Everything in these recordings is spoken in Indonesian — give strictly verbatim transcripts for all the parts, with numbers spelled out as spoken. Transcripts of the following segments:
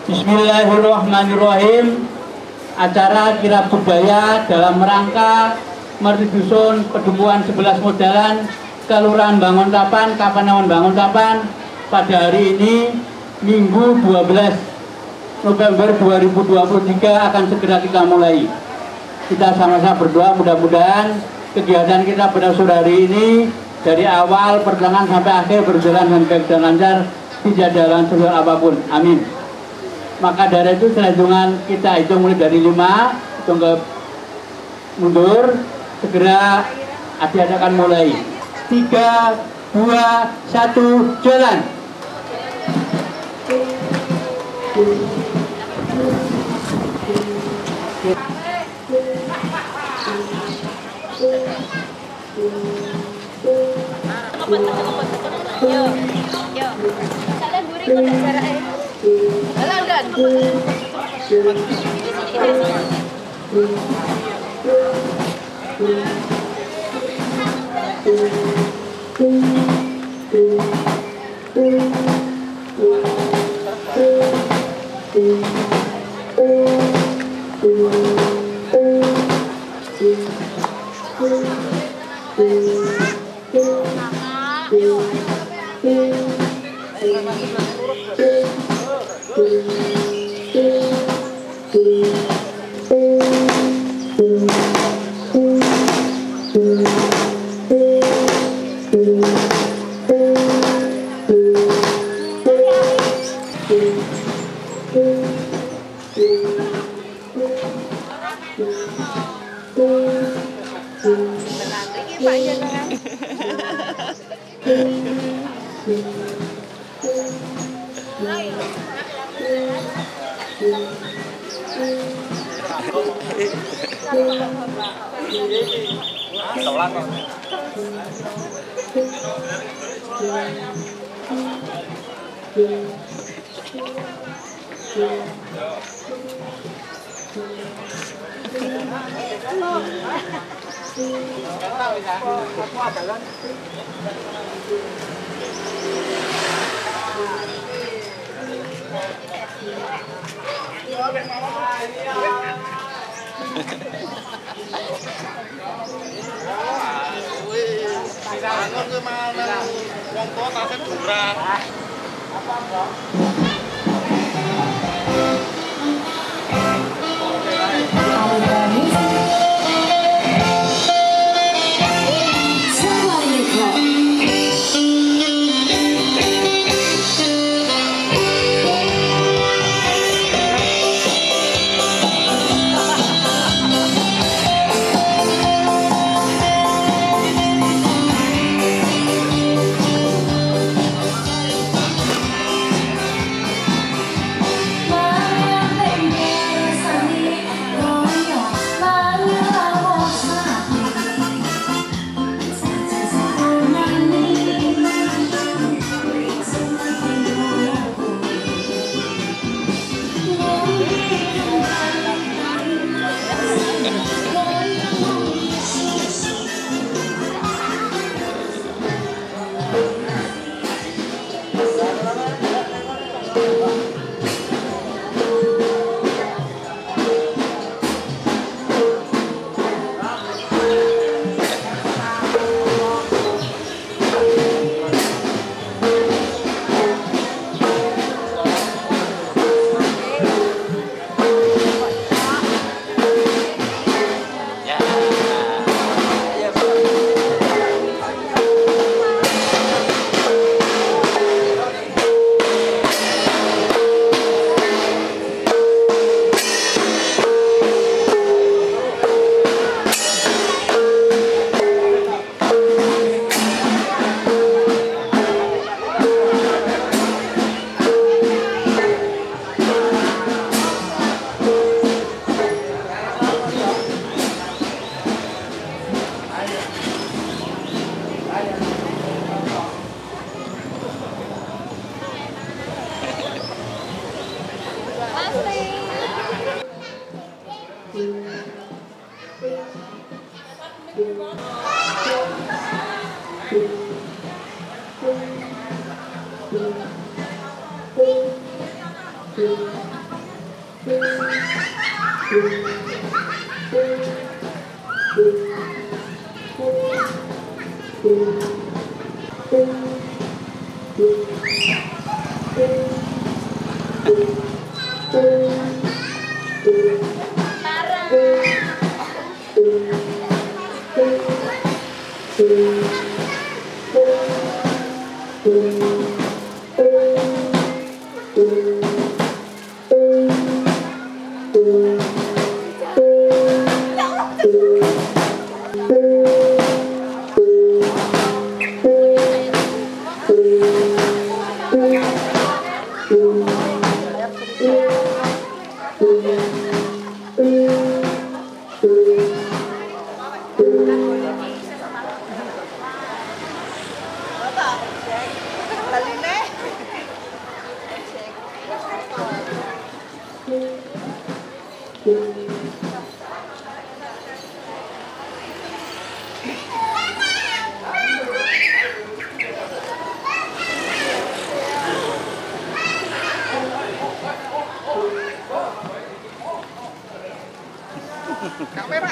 Bismillahirrahmanirrahim. Acara kirab budaya dalam rangka mertidusun Pedumuan sebelas Modalan Kelurahan Banguntapan, Kapanewon Banguntapan pada hari ini Minggu dua belas November dua ribu dua puluh tiga akan segera kita mulai. Kita sama-sama berdoa mudah-mudahan kegiatan kita pada sore hari ini dari awal pertengahan sampai akhir berjalan dengan baik dan lancar, tidak ada halangan apapun. Amin. Maka dari itu selanjutnya kita hitung mulai dari lima, hitung ke mundur, segera adik-adik akan mulai. Tiga, dua, satu, jalan. Yo, yo. Kalian duri kok jaraknya. Jalan kan? Thank you. Kamera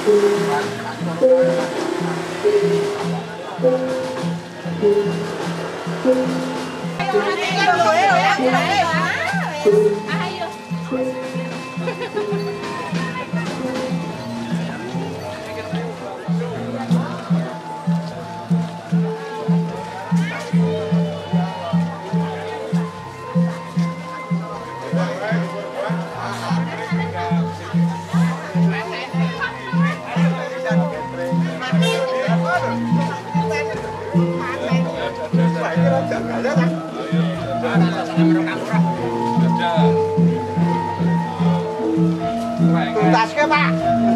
Tasnya Pak.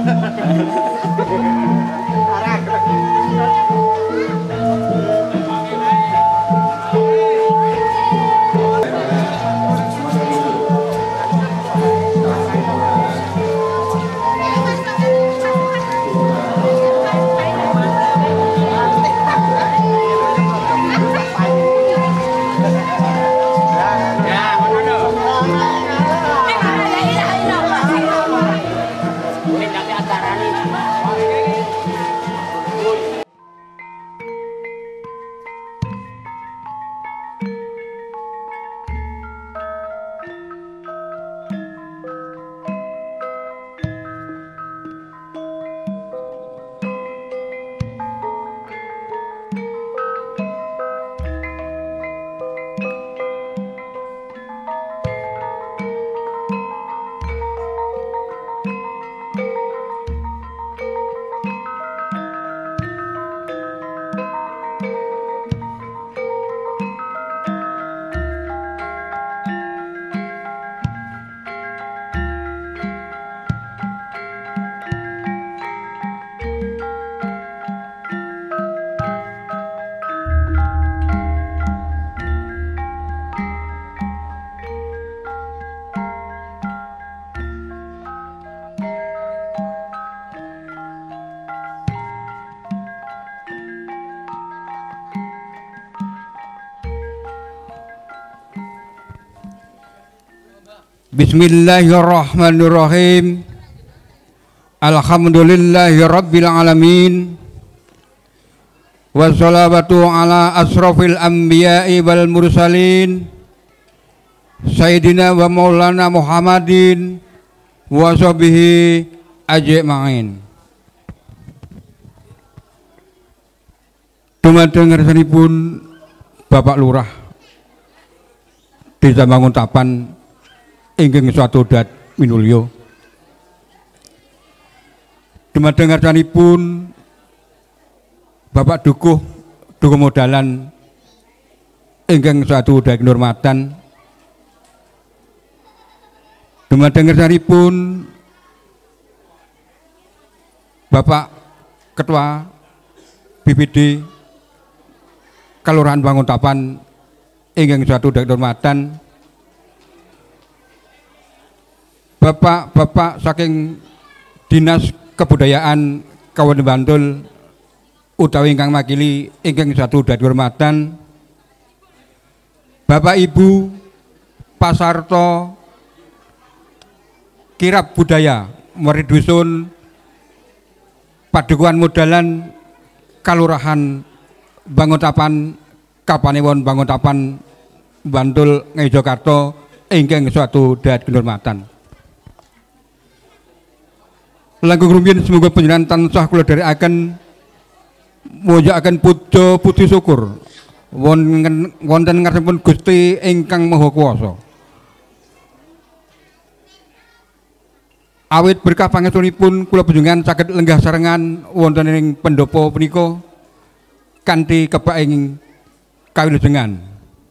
Bismillahirrahmanirrahim. Alhamdulillahi rabbil alamin. Wassalatu ala asrafil anbiya'i wal mursalin Sayyidina wa maulana Muhammadin wa sahbihi ajma'in. Dumateng ngarsanipun Bapak Lurah Desa Banguntapan ingkang suatu dat minulya. Dumateng ngarsanipun Bapak Dukuh Dukuh Modalan ingkang suatu dat kinurmatan. Dumateng ngarsanipun Bapak Ketua B P D Kelurahan Banguntapan ingkang suatu dat kinurmatan. Bapak-bapak saking Dinas Kebudayaan Kabupaten Bantul utawi ingkang makili ingkang satu dadi hormatan, Bapak Ibu pasarta kirab budaya murid dusun Padukuhan Modalan Kalurahan Banguntapan Kapanewon Banguntapan Bantul Ngayogyakarta ingkang suatu dadi hormatan. Langkung rumiyin semoga panjenengan tansah kula dherekaken mojokaken puja puji syukur wonten wonten ngarsanipun Gusti ingkang Maha Kuwasa. Awit berkah pangestunipun kula panjenengan saged lenggah sarengan wonten ing pendopo punika kanthi kepaing kawilujengan.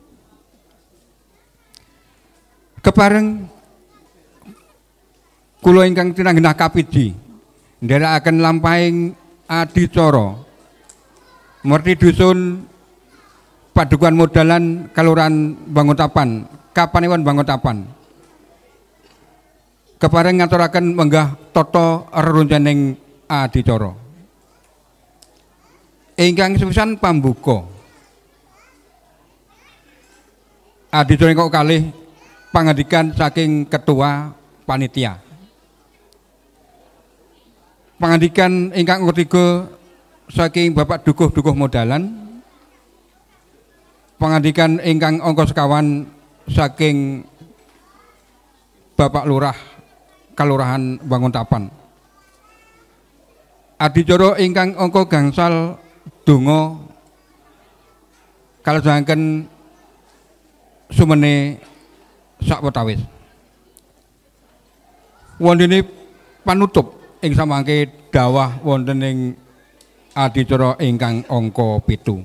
Kepareng kula ingkang tinanggenah kapiji nderekaken lampahing adicara merti dusun Padukuhan Modalan Kelurahan Banguntapan Kapanewon Banguntapan kepareng ngaturaken menggah tata rerencaning adicara ingkang sepisan pambuka adicara ingkang kalih pangandikan saking ketua panitia. Pangandikan ingkang ketiga saking Bapak Dukuh-Dukuh Modalan. Pangandikan ingkang angka sekawan saking Bapak Lurah Kalurahan Banguntapan. Adicara ingkang angka gangsal donga kalajengaken sumene sakwetawis. Wondene panutup ing samangke dawah wonten ing adicara ingkang angka pitu.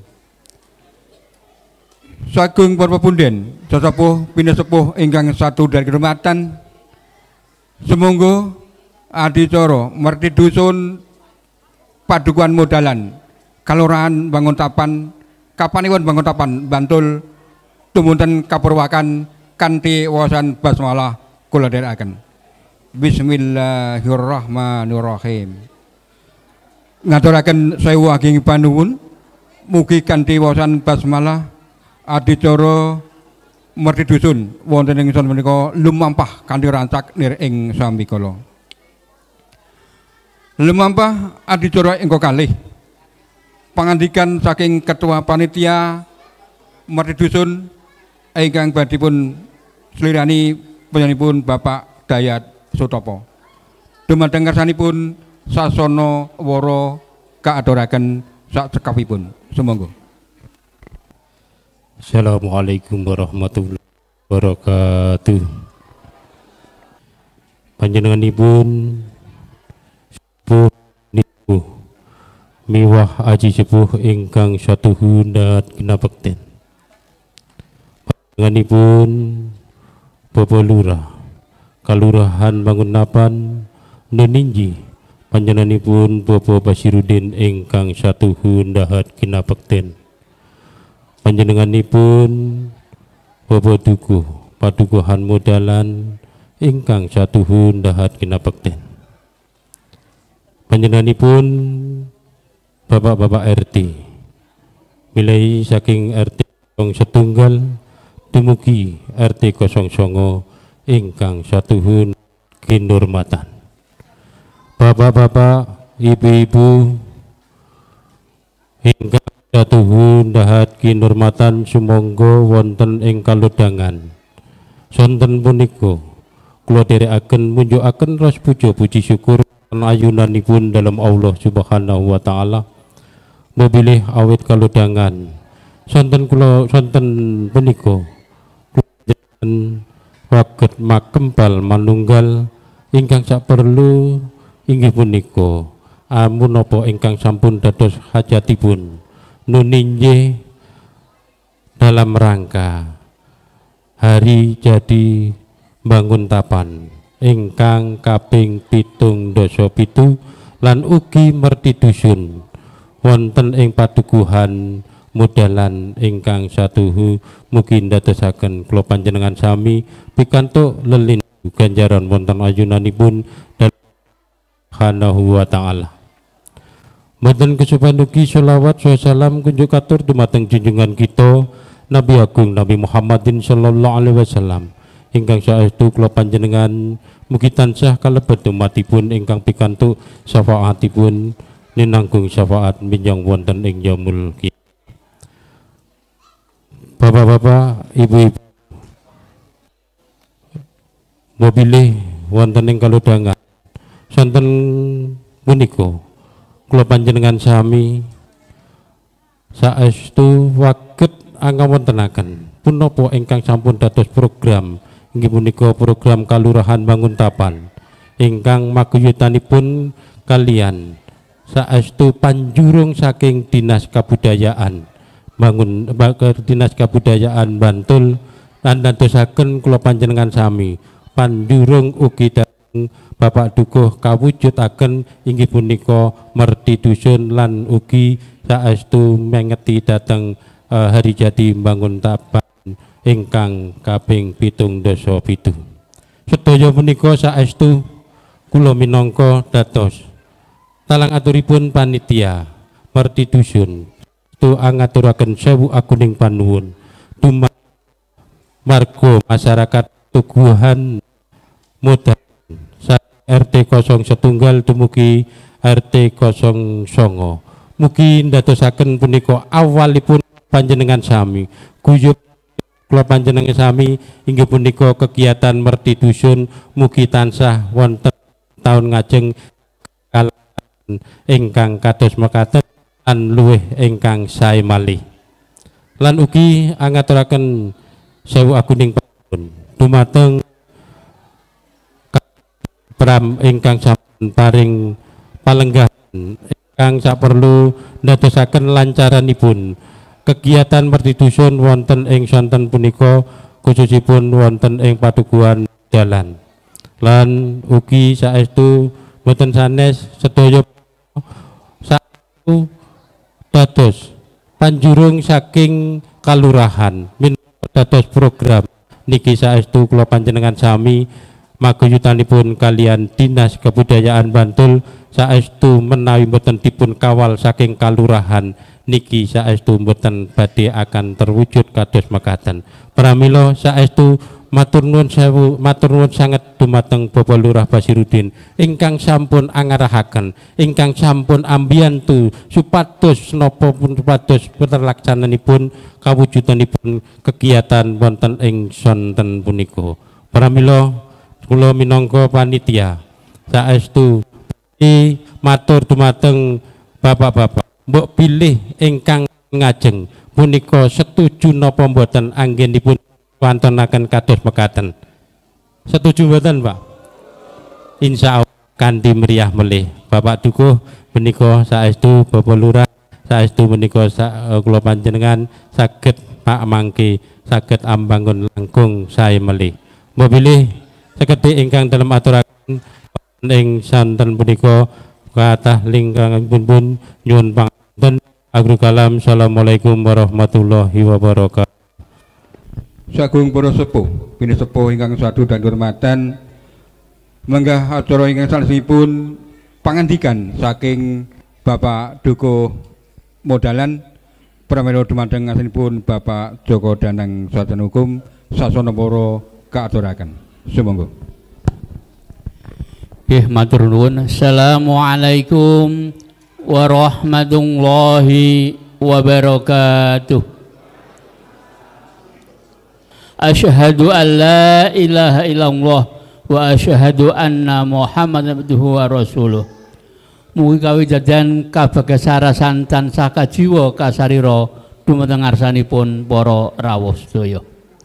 Sagung para punden, sesepuh pinasepuh ingkang satu dari kehormatan, semonggo adicara merti dusun Padukuhan Modalan Kalurahan Banguntapan Kapanewon Banguntapan Bantul tumunten kapurwakan kanthi wawasan basmalah kula dherekaken. Bismillahirrahmanirrahim. Ngaturaken sewu ageng panuwun mugi kanthi wawasan basmalah adicara merti dusun wonten ing ingsun menika lumampah kanthi rancak nir ing sambikala. Lumampah adicara ingkang kalih pangandikan saking ketua panitia merti dusun ingkang badhipun slirani panjenenganipun Bapak Dayat Sutopo. Dumateng kersanipun sasana wara kaaturaken sak cekapipun. Sumangga. Assalamualaikum warahmatullahi wabarakatuh. Panjenenganipun sepuh niku miwah aji sepuh ingkang satuhun dan kinabekten. Panjenenganipun Bapak Lurah Kalurahan Banguntapan Neninji. Panjenenganipun Bapak Basiruddin ingkang satuhun dahat kinabekten. Panjenenganipun Bapak Dukuh Padukuhan Modalan ingkang satuhun dahat kinabekten. Panjenenganipun Bapak-bapak R T milai saking R T nol setunggal dumugi R T nol songo ingkang satuhun kinurmatan. Bapak-bapak, ibu-ibu ingkang satuhun dahat kinurmatan sumangga wonten ing kalodhangan. Sonten punika kula dherekaken munjukaken ras puja puji syukur ayunanipun dalam Allah Subhanahu wa taala. Mobilih awit kalodhangan sonten kula sonten punika kula waget makempal manunggal ingkang sak perlu inggih punika amun napa ingkang sampun dados hajatipun nuninje dalam rangka hari jadi Banguntapan ingkang kaping pitung dasa pitu lan ugi merti dusun wonten ing Padukuhan Modalan ingkang satuhu mugi ndadosaken kula panjenengan sami pikantuk lelindung ganjaran wonten ayunanipun Subhanahu wa taala. Mboten kesupen ugi selawat salam kunjuk katur dumateng junjungan kita Nabi Agung Nabi Muhammadin sallallahu alaihi wasallam ingkang saestu kula panjenengan mugi tansah kalebet umatipun ingkang pikantuk syafaatipun ninanggung syafaat minjang wonten ing yaumul qiyamah. Bapak-bapak, ibu-ibu, mobilih wonten ing kalodhangan sonten punika kula panjenengan sami saestu waget angawontenaken punapa ingkang sampun dados program inggih punika program Kalurahan Banguntapan ingkang maguyutanipun kalian saestu panjurung saking Dinas Kabudayaan bangun Dinas Kabudayaan Bantul lan dadosaken kula panjenengan sami panjurung ugi dhateng Bapak Dukuh kawujudaken inggih punika merti dusun lan ugi saestu mengeti dhateng uh, hari jadi Banguntapan ingkang kaping pitung dasa pitu. Sedaya punika saestu kula minangka dados talang aturipun panitia merti dusun tu angaturaken sewu akuning panuwun dumateng marga masyarakat Tuguhan Modalan R T nol setunggal dumugi R T nol songo. Mugi ndadosaken punika awalipun panjenengan sami. Guyub kula panjenengan sami inggih punika kegiatan merti dusun mugi tansah wonten taun ngajeng kalahan ingkang kados mekaten lan luwih ingkang sae malih. Lan ugi angaturaken sewu aguning panuwun dumateng pram ingkang sampun paring palenggahan ingkang saperlu ndadosaken lancaranipun kegiatan merti dusun wonten ing sonten punika khususipun wonten ing padukuhan dalan. Lan ugi saestu boten sanes sedaya saestu dados panjurung saking kalurahan minangka dados program niki saestu kula panjenengan sami maguyutanipun kalian Dinas Kebudayaan Bantul saestu menawi boten dipun kawal saking kalurahan niki saestu mboten badhe akan terwujud kados mekaten. Pramila saestu matur nuwun sewu, matur nuwun sanget dumateng Bapak Lurah Basirudin ingkang sampun angarahaken, ingkang sampun ambiyantu supados napa pun supados terlaksananipun kawujudanipun kegiatan wonten ing sonten punika. Pramila kula minangka panitia saestu matur dumateng bapak-bapak mbok pilih ingkang ngajeng punika setuju napa mboten anggenipun wantonaken kados mekaten. Setuju mboten, Pak? Insyaallah kanthi meriah melih. Bapak Dukuh menika saestu Bapak Lurah saestu menika kula panjenengan saged Pak mangke saged ambangun langkung sae melih. Mbok pilih sekedhik ingkang dalem aturaken ing santen punika kathah lingkangipun pun nyuwun pangapunten. Akhirul kalam. Assalamualaikum warahmatullahi wabarakatuh. Sagung para sepuh, bini sepuh ingkang sadu dan hormatan, menggah acara ingkang salajengipun pangandikan saking Bapak Dukuh Modalan pramila dumateng asinipun Bapak Joko Danang Sarjana Hukum sasana para kaaturaken. Sumangga. Nggih matur nuwun. Assalamualaikum warahmatullahi wabarakatuh. Asyhadu an la ilaha illallah wa asyhadu anna Muhammadan abduhu wa rasuluh. Mugi kawijajan kabagasara santan saka jiwa kasarira dumateng ngarsanipun para rawuh sedaya.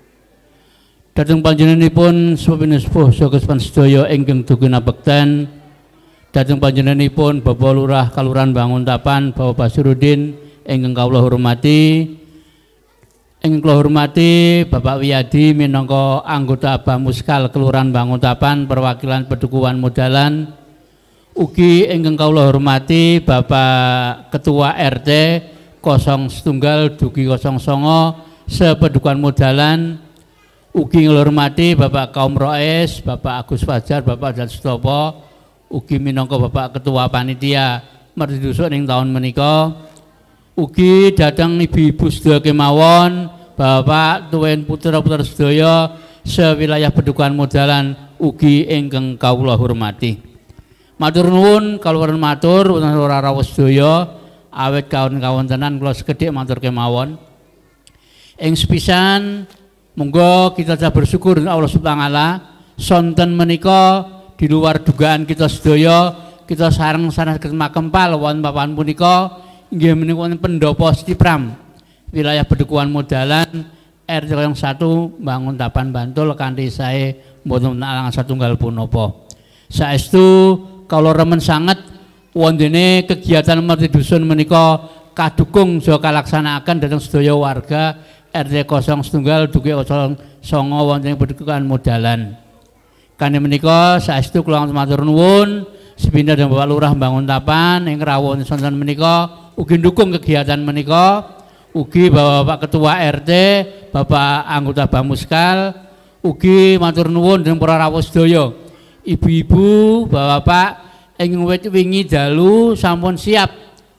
Dhateng panjenenganipun sepuh saha kesepuhan sedaya ingkang dugi nabekten, dhateng panjenenganipun Bapak Lurah Kalurahan Banguntapan Bapak Basirudin ingkang kawula hormati, ingkang kula hormati Bapak Wiyadi minangka anggota Bamuskal Kelurahan Banguntapan perwakilan Pedukuhan Modalan, ugi ingkang kawula hormati Bapak Ketua R T nol setunggal dugi nol songo sepedukuhan Modalan, ugi ngurmati Bapak Kaum Roes, Bapak Agus Fajar, Bapak Dan Sutopo, ugi minangka Bapak Ketua Panitia merti dusun ing taun menika, ugi datang ibu-ibu sedaya kemawon, Bapak tuwin putra-putra sedaya sewilayah Pedukuhan Modalan, ugi ingkang kawula hormati. Matur nuwun kaluwarga matur wonten ora rawuh sedaya awet kawontenan kula sekedhik matur kemawon. Ing sepisan monggo kita tetap bersyukur dengan Allah Subhanahu wa taala sonten menika di luar dugaan kita sedaya, kita sareng sanes kempal wonten papan punika inggih menika wonten pendopo Stipram wilayah Pedukuhan Modalan R T nol satu Banguntapan Bantul kanthi sae mboten alang satunggal punapa. Saestu kawula remen sanget wondene kegiatan merti dusun menika kadukung saha kalaksanakaken dhateng sedaya warga R T nol setunggal dugi nol songo wonten ing Pedukuhan Modalan. Kanthi menika saestu kula matur nuwun sepindah dhateng Bapak Lurah Banguntapan ing rawuh sonten menika ugi ndukung kegiatan menika, ugi Bapak Ketua R T, Bapak anggota Bamuskal, ugi matur nuwun dhateng para rawuh sedaya. Ibu-ibu, Bapak-bapak ing wingi dalu sampun siap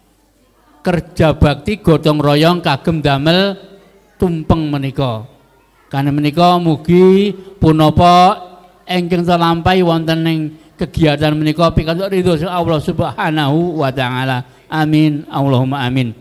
kerja bakti gotong royong kagem damel tumpeng menika. Karena menika mugi punapa ingkang telampahi wonten ing kegiatan menika pikantuk ridho Allah Subhanahu wa taala. Amin Allahumma amin.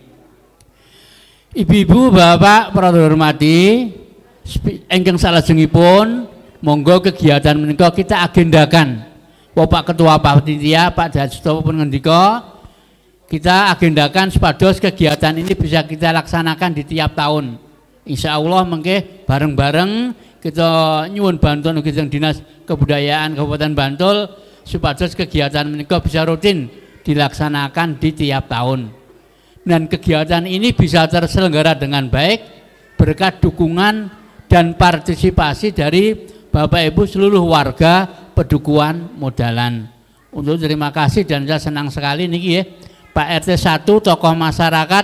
Ibu-ibu, bapak para hormati, ingkang salajengipun monggo kegiatan menika kita agendakan. Bapak Ketua Panitia Pak Dajutowo pun ngendika, kita agendakan supados kegiatan ini bisa kita laksanakan di tiap tahun. Insya Allah mengke bareng-bareng kita nyuwun bantuan ugi Dinas Kebudayaan Kabupaten Bantul supados kegiatan menika bisa rutin dilaksanakan di tiap tahun. Dan kegiatan ini bisa terselenggara dengan baik berkat dukungan dan partisipasi dari Bapak Ibu seluruh warga Pedukuhan Modalan. Untuk terima kasih dan saya senang sekali niki ya Pak R T satu tokoh masyarakat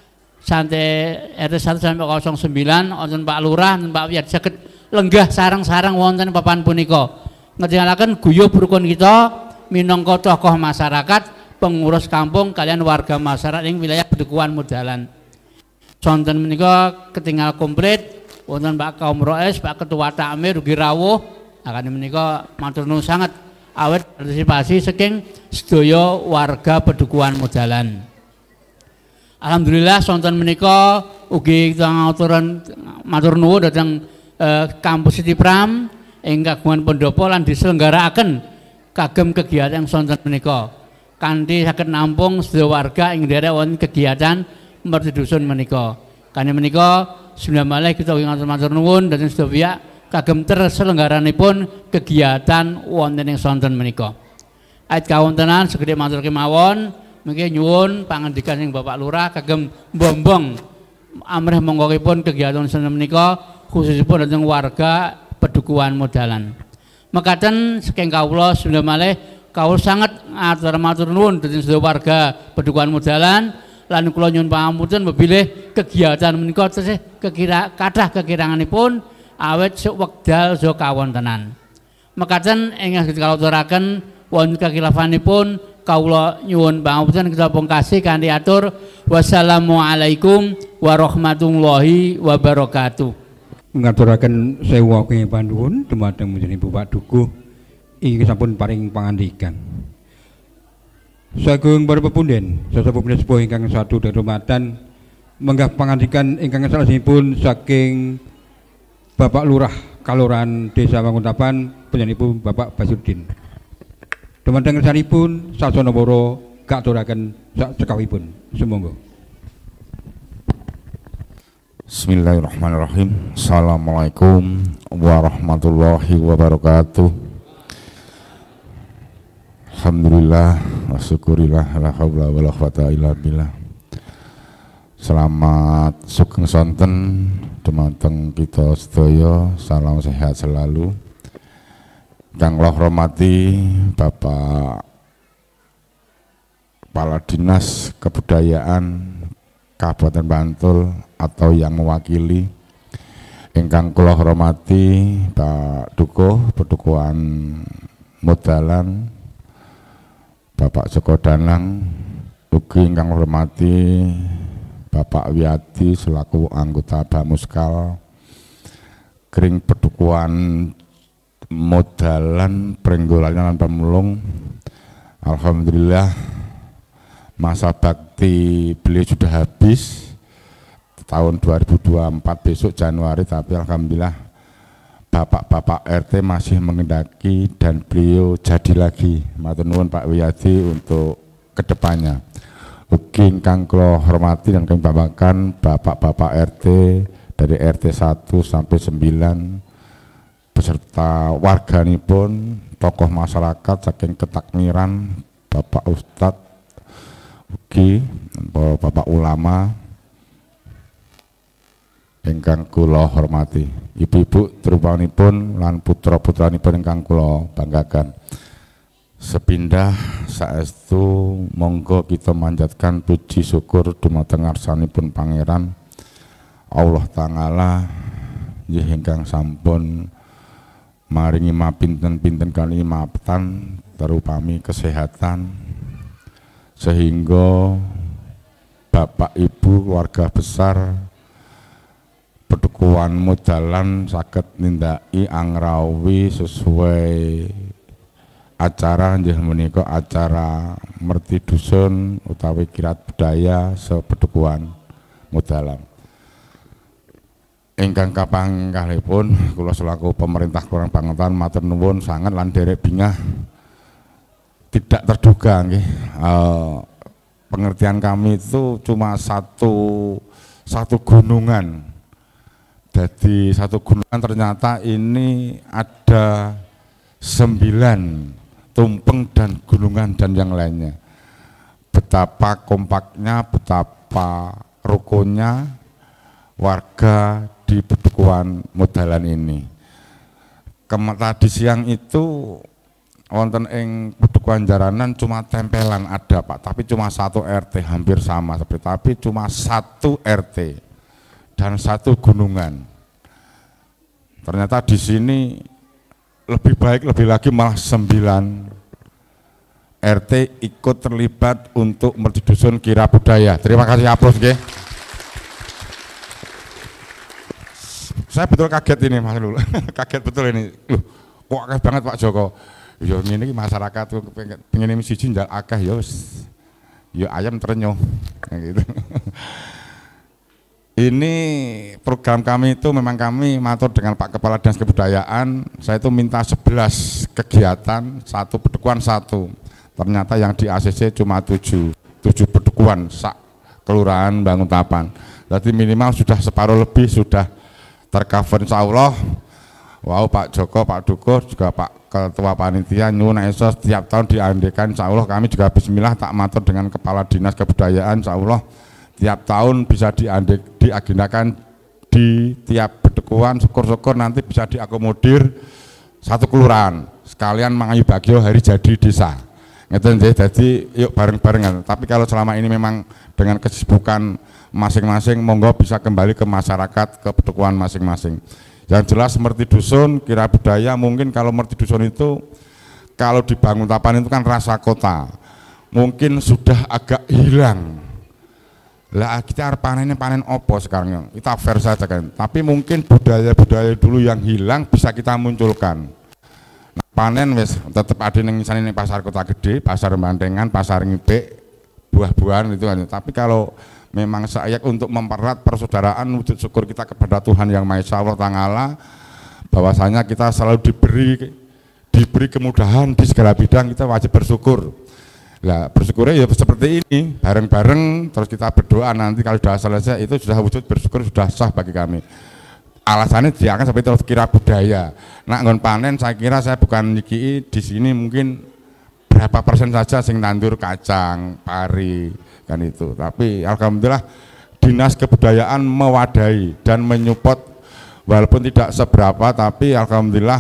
sampai R T satu sampai nol sembilan wonten Pak Lurah dan Pak Wiyat saged lenggah sarang-sarang wonten papan punika. Ngejalaken guyuh rukun kita minangka tokoh masyarakat, pengurus kampung kalian warga masyarakat ing wilayah Pedukuhan Modalan. Sonten menika ketinggal komplit wonten Pak Kaum Roes, Pak Ketua Takmir ugi rawuh akan menika matur nuwun sangat awet partisipasi saking sedaya warga Pedukuhan Modalan. Alhamdulillah sonten menika ugi kita ngaturan matur nuwun dhateng eh, kampus Siti Pram ing kagungan pendopo lan diselenggarakaken kagem kegiatan sonten menika. Kanthi saged nampung sedaya warga ing derek wonten kegiatan merti dusun menika. Kanthi menika sembilan malih kita ngatur matur nuwun dhateng sedaya pihak kagem terselenggaranipun kegiatan wonten ing sonten menika. Ait kawontenan segede matur kemawon mengke nyuwun pangandikan sing Bapak Lurah kagem mbombong amrih mongkokipun kegiatan sonten menika khususipun dhateng warga Pedukuhan Modalan. Mekaten saking kawula sembilan malih kawula sangat atur matur nuwun dhateng sedaya warga Pedukuhan Modalan lan kula nyuwun pangapunten bebilih kegiatan menika tesih kekira kathah kekiranganipun awet sok wekdal sok kawontenan. Mekaten ingkang kawula wonten kekilafanipun kawula nyuwun pangapunten kita pungkasi kanthi atur wassalamualaikum warahmatullahi wabarakatuh. Ngaturaken sewu kenging panuwun dumateng Ibu Pak Dukuh inggih sampun paring pangandikan. Sagung para pepunden, sesepuh sepuh ingkang satu dhermatan menggah pangandikan ingkang salajengipun saking Bapak Lurah Kalurahan Desa Wanguntapan panjenenganipun Bapak Basudin. Dumateng ngersanipun sasana para katuraken sak cekawipun. Sumangga. Bismillahirrahmanirrahim. Assalamualaikum warahmatullahi wabarakatuh. Alhamdulillah wa syukurillah la haula wala quwata illa billah. Selamat sugeng sonten dumateng kita sedaya, salam sehat selalu. Kang kula hormati Bapak Kepala Dinas Kebudayaan Kabupaten Bantul atau yang mewakili, ingkang kula hormati Pak Dukuh Pedukuhan Modalan, Bapak Joko Danang, ugi ingkang hormati Bapak Wiyadi selaku anggota Bamuskal Kring Pedukuhan Modalan Pringgolan lan Pemulung. Alhamdulillah masa bakti beliau sudah habis tahun dua ribu dua puluh empat besok Januari, tapi alhamdulillah Bapak-bapak R T masih mengendaki dan beliau jadi lagi. Matur nuwun Pak Wiyadi untuk kedepannya. Ugi ingkang kula hormati dan kami banggakan Bapak-bapak R T dari R T satu sampai sembilan beserta warganipun, tokoh masyarakat saking Ketakmiran, Bapak Ustadz ugi Bapak ulama ingkang kula hormati, ibu-ibu terupanipun lan putra-putranipun ingkang kula banggakan. Sepindah saestu monggo kita manjatkan puji syukur dumateng ngarsanipun Pangeran Allah Ta'ala ingkang sampun maringi mapinten-pinten kali maptan terupami kesehatan sehingga Bapak Ibu warga besar Pedukuhan Modalan saged nindaki angrawi sesuai acara nggih menika acara merti dusun utawi kirab budaya sepedukuhan Modalan. Ingkang kapangkalihipun kula selaku pemerintah Kelurahan Banguntapan matur nuwun sanget lan derek bingah tidak terduga nggih. Uh, pengertian kami itu cuma satu satu gunungan. Jadi satu gunungan ternyata ini ada sembilan tumpeng dan gunungan dan yang lainnya. Betapa kompaknya, betapa rukunnya warga di Pedukuhan Modalan ini. Kem tadi siang itu wonten ing Pedukuhan Jaranan cuma tempelan ada Pak, tapi cuma satu R T, hampir sama seperti, tapi cuma satu R T dan satu gunungan. Ternyata di sini lebih baik lebih lagi malah sembilan R T ikut terlibat untuk merti dusun kira budaya. Terima kasih, aplaus nggih. Saya betul kaget ini Mas Lul. Kaget betul ini. Loh, kok akeh banget Pak Joko. Ya ngene iki masyarakat pengen pengen siji njal akeh ya wis. Ya ayam terenyuh. Gitu. Ini program kami itu memang kami matur dengan Pak Kepala Dinas Kebudayaan, saya itu minta sebelas kegiatan, satu pedukuhan satu. Ternyata yang di A C C cuma tujuh, tujuh pedukuhan sak Kelurahan Banguntapan. Jadi minimal sudah separuh lebih sudah tercover insya Allah. Wow, Pak Joko, Pak Dukuh, juga Pak Ketua Panitia nyuwun esos setiap tahun diandekan insya Allah. Kami juga bismillah tak matur dengan Kepala Dinas Kebudayaan insya Allah tiap tahun bisa diandek, diagendakan di tiap pedukuhan, syukur-syukur nanti bisa diakomodir satu kelurahan sekalian mangayu bagio hari jadi desa ngeten nggih. Jadi yuk bareng-barengan, tapi kalau selama ini memang dengan kesibukan masing-masing monggo bisa kembali ke masyarakat, ke pedukuhan masing-masing. Yang jelas merti dusun kira budaya, mungkin kalau merti dusun itu kalau di Banguntapan itu kan rasa kota mungkin sudah agak hilang. Lah kita harus panennya panen opo sekarang, kita fair saja kan, tapi mungkin budaya-budaya dulu yang hilang bisa kita munculkan. Nah, panen wes tetap ada yang misalnya ini pasar kota gede, pasar Bantengan, pasar Ngipik, buah-buahan itu kan. Tapi kalau memang saya untuk mempererat persaudaraan wujud syukur kita kepada Tuhan Yang Maha Esa Allah Ta'ala, bahwasanya kita selalu diberi diberi kemudahan di segala bidang, kita wajib bersyukur. Lah bersyukurnya ya seperti ini, bareng-bareng terus kita berdoa, nanti kalau sudah selesai itu sudah wujud bersyukur, sudah sah bagi kami. Alasannya dia akan seperti terus kira budaya. Nak ngon panen saya kira saya bukan niki di sini mungkin berapa persen saja sing nandur kacang, pari kan itu. Tapi alhamdulillah Dinas Kebudayaan mewadahi dan menyupport walaupun tidak seberapa, tapi alhamdulillah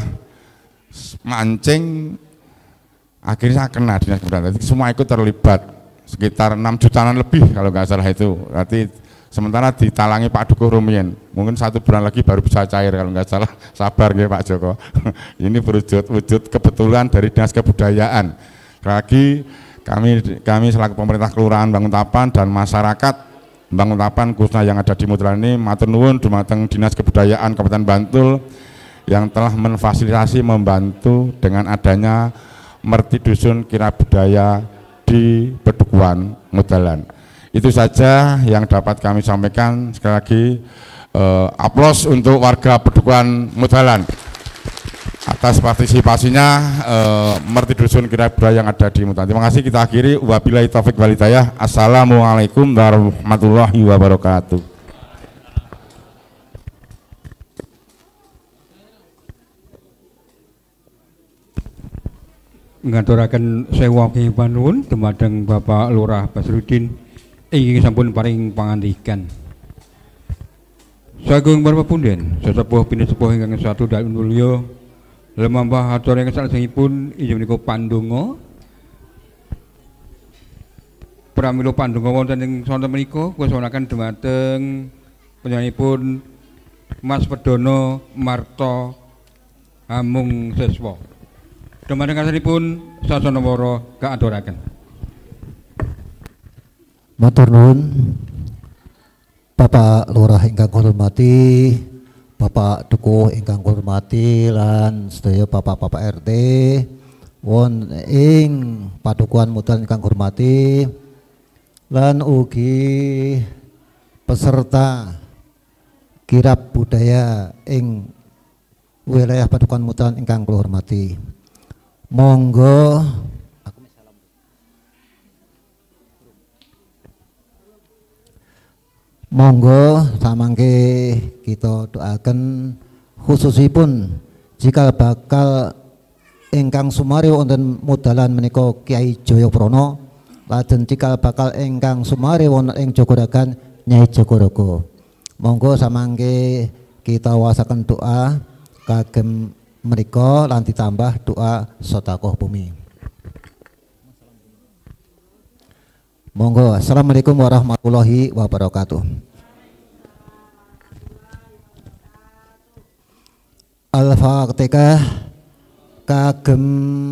mancing akhirnya kena Dinas Kebudayaan. Jadi semua ikut terlibat sekitar enam jutaan lebih kalau nggak salah itu. Nanti sementara ditalangi Pak Dukuh Rumien, mungkin satu bulan lagi baru bisa cair kalau nggak salah. Sabar ya Pak Joko. Ini berwujud wujud kebetulan dari Dinas Kebudayaan. Lagi kami kami selaku pemerintah Kelurahan Banguntapan dan masyarakat Banguntapan khususnya yang ada di Modalan ini matur nuwun dumateng Dinas Kebudayaan Kabupaten Bantul yang telah memfasilitasi membantu dengan adanya merti dusun kira budaya di Pedukuhan Modalan. Itu saja yang dapat kami sampaikan. Sekali lagi eh, aplaus untuk warga Pedukuhan Modalan atas partisipasinya eh, merti dusun kira budaya yang ada di Modalan. Terima kasih, kita akhiri. Wabillahi taufik wal hidayah. Assalamualaikum warahmatullahi wabarakatuh. Ngaturaken sewu panuwun dumateng Bapak Lurah Basrudin ingkang sampun paring pangandikan. Sagung para punden, sesepuh pinisepuh ingkang satu dalem mulya lemambah acara ingkang salajengipun inggih menika pandonga. Pramila pandonga wonten ing sonten menika kuwasanaken dumateng panjenenganipun Mas Pedono Marta Amung Seswa. Dumateng kasanipun sasana wara kaaturaken. Matur nuwun Bapak Lurah ingkang kula hormati, Bapak Dukuh ingkang kula hormati lan sedaya Bapak-bapak R T, wonten ing padukuhan mudalan ingkang hormati lan ugi peserta kirab budaya ing wilayah padukuhan mudalan ingkang kula hormati. Monggo Monggo samangke kita doakan khususipun jika bakal ingkang sumari wonten mudalan menika Kyai Jayaprana, lajeng jika bakal ingkang sumari wonten ing Jogorogan Nyai Jogorogo. Monggo samangke kita wasaken doa kagem menika lan ditambah doa sedekah bumi. Monggo. Assalamualaikum warahmatullahi wabarakatuh. Al-Fatihah kagem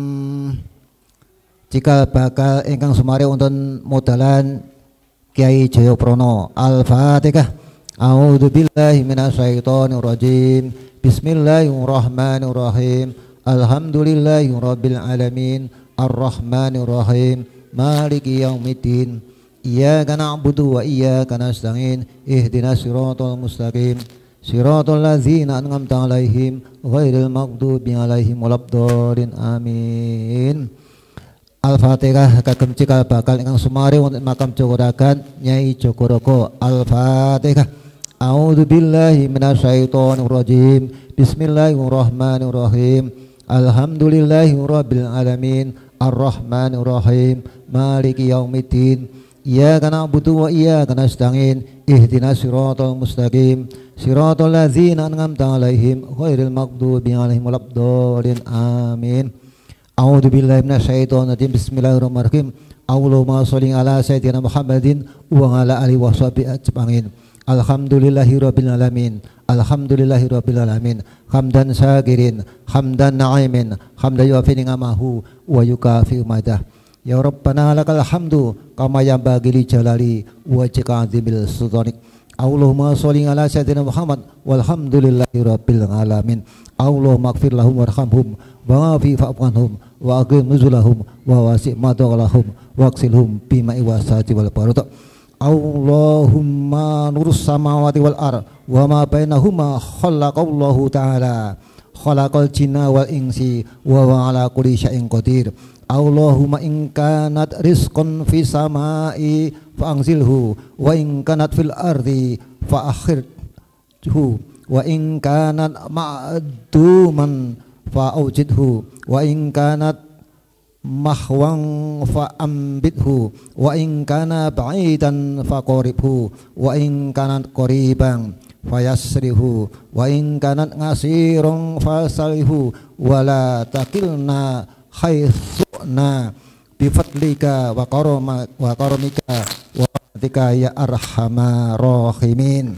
jika bakal ingkang sumari wonten mudalan Kyai Jayaprana. Al-Fatihah. A'udzubillahi minasyaitonir rajim. Bismillahirrahmanirrahim. Alhamdulillahirabbil alamin. Arrahmanirrahim. Maliki yaumiddin. Iyyaka na'budu wa iyyaka nasta'in. Ihdinas siratal mustaqim. Siratal ladzina an'amta 'alaihim ghairil maghdubi 'alaihim waladdallin. Amin. Al-Fatihah kagem cikal bakal ingkang sumari wonten makam Jogorogan Nyai Jogorogo. Al-Fatihah. A'udzubillahi minasyaitonir rajim. Bismillahirrahmanirrahim. Alhamdulillahirabbil alamin. Ar-Rahmanir-Rahim. Maliki yaumiddin. Iyyaka na'budu wa iyyaka nasta'in. Ihdinas siratal mustaqim. Siratal ladzina an'amta 'alaihim ghairil maghdubi 'alaihim waladdallin. Amin. A'udzubillahi minasyaitonir rajim. Bismillahirrahmanirrahim. Allahumma sholli ala sayyidina Muhammadin wa ala alihi washabihi ajmain. Alhamdulillahirabbil alamin. Alhamdulillahirabbil alamin. Hamdan syakirin, hamdan na'imin, hamdan yuafi ni'amahu wa yukafi madah. Ya Rabbana lakal hamdu kama yanbaghi li jalali wajhika 'azimil sultanik. Allahumma sholli ala sayyidina Muhammad walhamdulillahirabbil alamin. Allahumma ighfir lahum warhamhum wa afi fa'anhum wa aqim nuzulahum wa wasi' madaghlahum wa ghsilhum bima'i wasati wal barakah. Allahumma nurus samawati wal ar wa ma bainahuma khalaqallahu ta'ala khalaqal jinna wal insi wa wa ala kulli syai'in qadir. Allahumma in kanat rizqan fi samai fa anzilhu wa in kanat fil ardi fa akhirhu wa in kanat ma'duman fa aujidhu wa in kanat mahwang fa ambithu wa in kana ba'idan fa qaribhu wa in kanat qariban fayassrihu wa in kanat ngasiron fasalhu wala takilna haitsuna bifadlika wa karama wa karamika wa fadlika ya arhamar rahimin.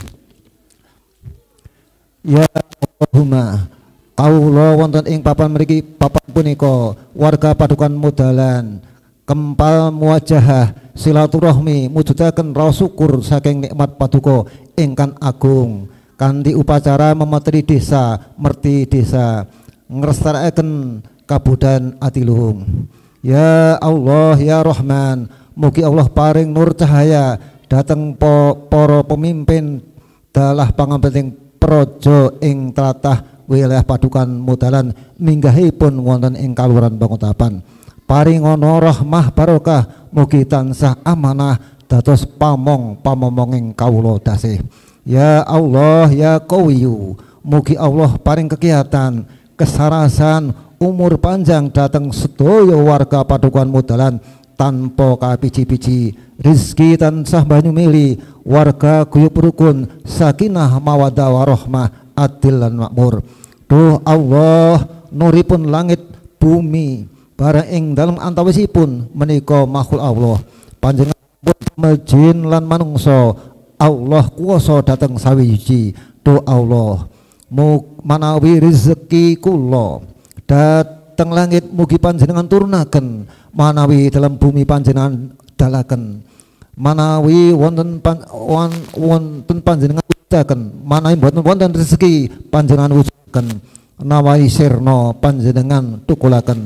Ya Allahumma kawula wonten ing papan mriki papan punika warga padukan mudalan kempal muwajahah silaturahmi mujudaken raos syukur saking nikmat paduka ingkang agung kanthi upacara memetri desa merti desa nglestarekaken kabudayan atiluhung. Ya Allah ya Rahman, mugi Allah paring nur cahaya dhateng para pemimpin dalah pangambeting praja ing tlatah wilayah padukan mudalan minggahipun wonten ing Kalurahan Banguntapan. Paringana rahmah barokah mugi tansah amanah dados pamong pamomonging kawula dasih. Ya Allah ya Qawiyyu, mugi Allah paring kegiatan kesarasan umur panjang dateng sedaya warga padukan mudalan tanpa kapiji-piji, rizki tansah banyu mili, warga guyub rukun, sakinah mawaddah warahmah, adil lan makmur. Duh Allah nuripun langit bumi barang ing dalem antawisipun menika makhluk Allah panjenenganipun mejin lan manungsa Allah kuwasa dhateng sawiji. Duh Allah manawi rezeki kula dhateng langit mugi panjenengan turunaken, manawi dalam bumi panjenengan dalaken, manawi wonten pan, wonten panjenengan wujudaken, manawi boten wonten rezeki panjenengan wujudaken, nawahi sirna panjenengan tukulaken.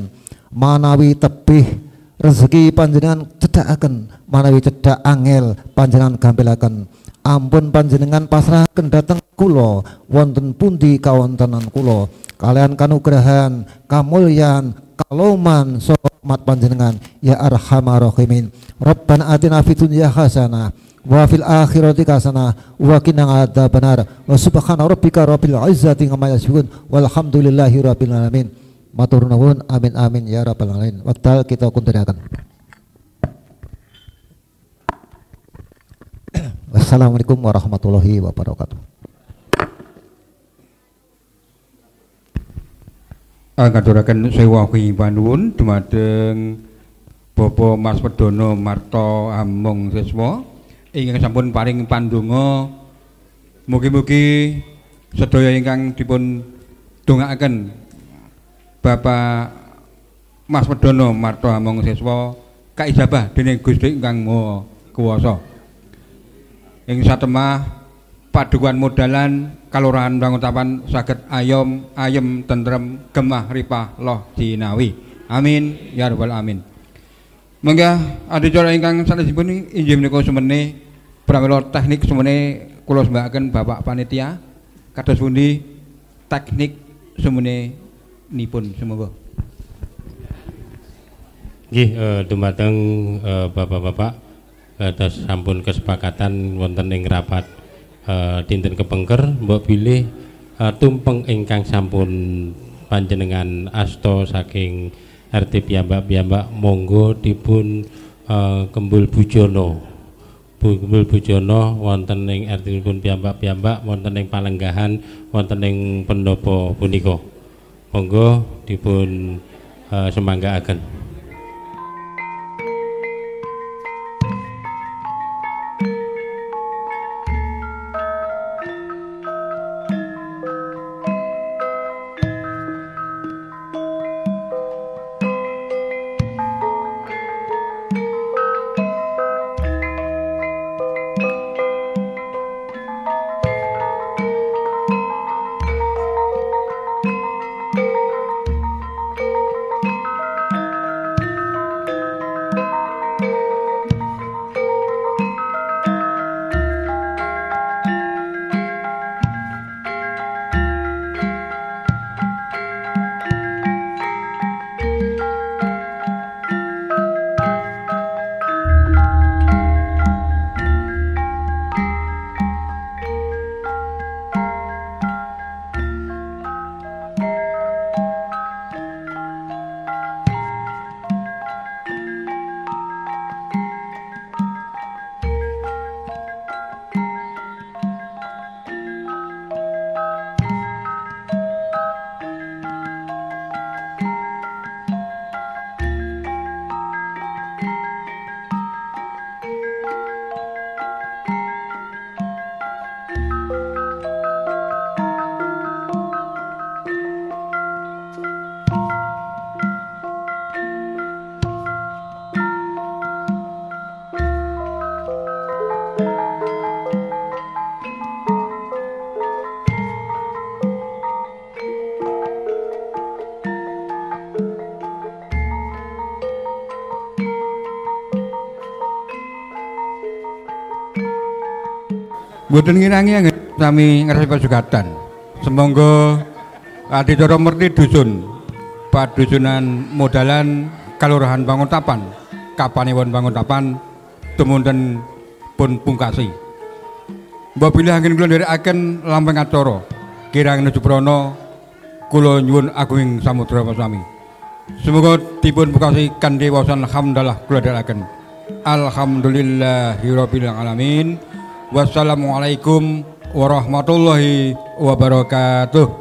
manawi tebih rezeki panjenengan cedhakaken, manawi cedhak angel panjenengan gampelaken. Ampun panjenengan pasrahaken dhateng kula wonten pundi kawontenan kula kalian kanugrahan, kamulyan, kaloman somat panjenengan ya arhamar rahimin. Rabbana atina fid dunya hasanah wa fil akhirati hasanah wa qina adzabannar. Wa subhana rabbika rabbil izzati amma yasifun walhamdulillahi rabbil alamin. Matur nuwun, amin amin ya rabbal alamin. Wekdal kita kunturaken. Wassalamualaikum warahmatullahi wabarakatuh. Ngaturaken sewu panuwun dumateng Bapak Mas Wedono Marto Among Siswa ingkang sampun paring pandonga. Mugi-mugi sedaya ingkang dipun dongaaken Bapak Mas Wedono Marto Among Siswa kaijabah dening Gusti ingkang Maha Kuwasa. Ing satemah padukuhan modalan Kalurahan Banguntapan saged ayom ayem tentrem gemah ripah loh jinawi. Amin ya rabbal alamin. Menggah adicara ingkang sanesipun inggih menika semene pramila teknik semene kula sembahken Bapak Panitia kados pundi teknik semene nipun semoga. Nggih eh, dumateng eh, bapak-bapak atas sampun kesepakatan wonten ing rapat uh, dinten kepengker mbok bilih uh, tumpeng ingkang sampun panjenengan asta saking R T piyambak-piyambak monggo dipun uh, kembul bujono kembul bujono wonten ing R T pun piyambak-piyambak wonten ing palenggahan wonten ing pendopo punika monggo dipun uh, semanggaaken. Mboten ngirangi sami ngerti pasugatan. Semonggo adicara merti dusun padusunan modalan Kalurahan Banguntapan Kapanewon Banguntapan tumunten pun pungkasi. Mbok bilih anggen kula nderekaken lampeng acara kirang nuju prana kula nyuwun agunging samudra pasami. Semoga dipun pungkasi kanthi waosan hamdalah kula nderekaken. Alhamdulillahirabbil alamin. Wassalamualaikum warahmatullahi wabarakatuh.